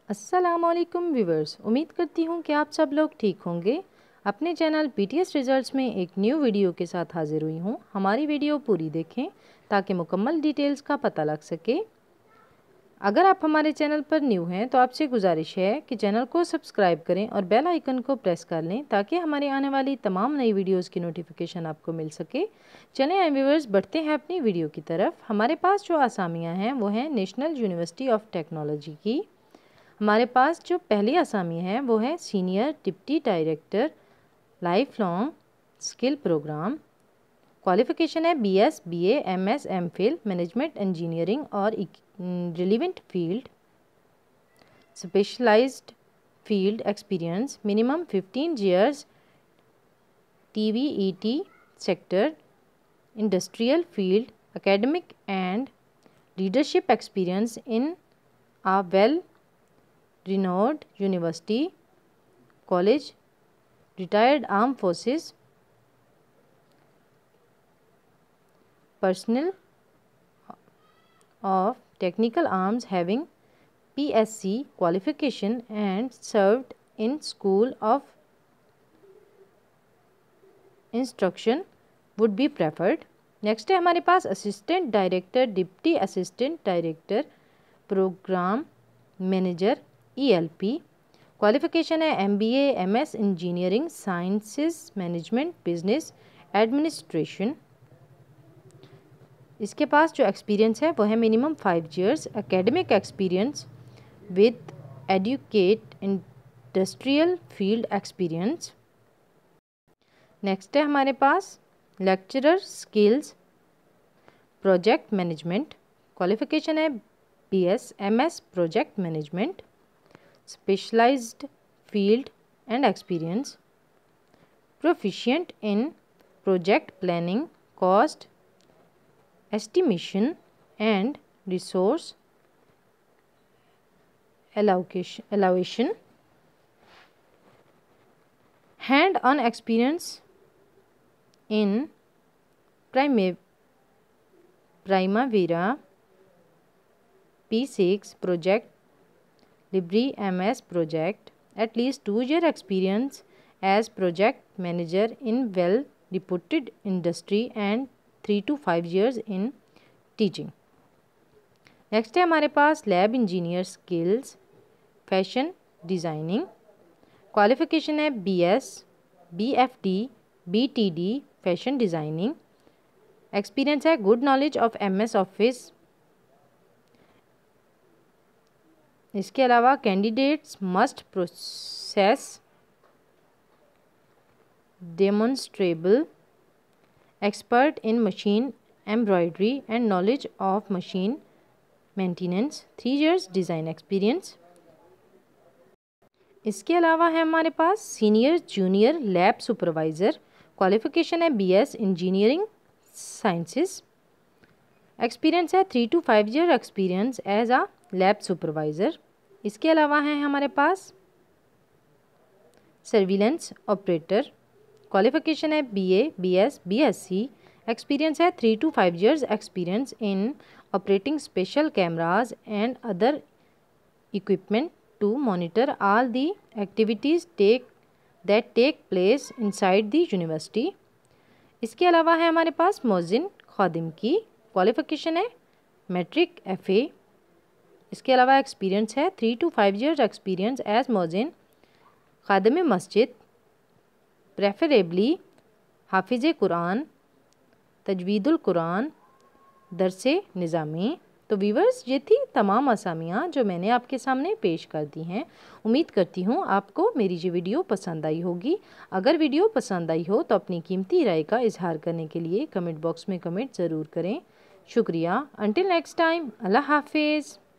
अस्सलामुअलैकुम व्यूवर्स, उम्मीद करती हूँ कि आप सब लोग ठीक होंगे। अपने चैनल पीटीएस रिजल्ट्स में एक न्यू वीडियो के साथ हाजिर हुई हूँ। हमारी वीडियो पूरी देखें ताकि मुकम्मल डिटेल्स का पता लग सके। अगर आप हमारे चैनल पर न्यू हैं तो आपसे गुजारिश है कि चैनल को सब्सक्राइब करें और बेल आइकन को प्रेस कर लें ताकि हमारी आने वाली तमाम नई वीडियोस की नोटिफिकेशन आपको मिल सके। चलें व्यूवर्स, बढ़ते हैं अपनी वीडियो की तरफ। हमारे पास जो असामियाँ हैं वो हैं नेशनल यूनिवर्सिटी ऑफ टेक्नोलॉजी की। हमारे पास जो पहली असामी है वो है senior deputy director life long skill program. Qualification है BS, BA, MS, MPhil, management engineering और relevant field. Specialised field experience minimum 15 years TVET सेक्टर, industrial field, academic and leadership experience in a well renowned university, college, retired armed forces, personnel of technical arms having PSC qualification and served in school of instruction would be preferred. Next है हमारे पास assistant director, deputy assistant director, program manager ELP। Qualification है MBA, MS engineering sciences, management, business administration. इसके पास जो experience है वो है minimum 5 years academic experience with educate industrial field experience. Next है हमारे पास lecturer skills, project management. Qualification है BS, MS project management, specialised field and experience, proficient in project planning, cost estimation and resource allocation, hand on experience in Primavera P6 project, Libri MS project, at least 2 year experience as project manager in well reputed industry and 3 to 5 years in teaching. Next है हमारे पास lab engineer skills, fashion designing. Qualification है BS, BFD, BTD fashion designing. Experience है good knowledge of MS office. इसके अलावा candidates must process demonstrable expert in machine embroidery and knowledge of machine maintenance, 3 years design experience. इसके अलावा है हमारे पास senior junior lab supervisor. Qualification है BS engineering sciences. Experience है 3 to 5 year experience as a lab supervisor. इसके अलावा है हमारे पास सर्विलेंस ऑपरेटर। क्वालिफ़िकेशन है BA, BS, BSc। एक्सपीरियंस है 3 to 5 years experience in operating special cameras and other equipment to monitor all the activities that take place inside the university। इसके अलावा है हमारे पास मोजिन खादिम की। क्वालिफ़िकेशन है मैट्रिक FA। इसके अलावा एक्सपीरियंस है 3 to 5 years एक्सपीरियंस एज मोजिन खादिम मस्जिद, प्रेफरेबली हाफिज़ कुरान, तजवीदुल कुरान, दरसे निज़ामी। तो व्यूवर्स, ये थी तमाम असामियाँ जो मैंने आपके सामने पेश कर दी हैं। उम्मीद करती हूँ आपको मेरी ये वीडियो पसंद आई होगी। अगर वीडियो पसंद आई हो तो अपनी कीमती राय का इजहार करने के लिए कमेंट बॉक्स में कमेंट ज़रूर करें। शुक्रिया। अंटिल नेक्स्ट टाइम, अल्लाह हाफिज़।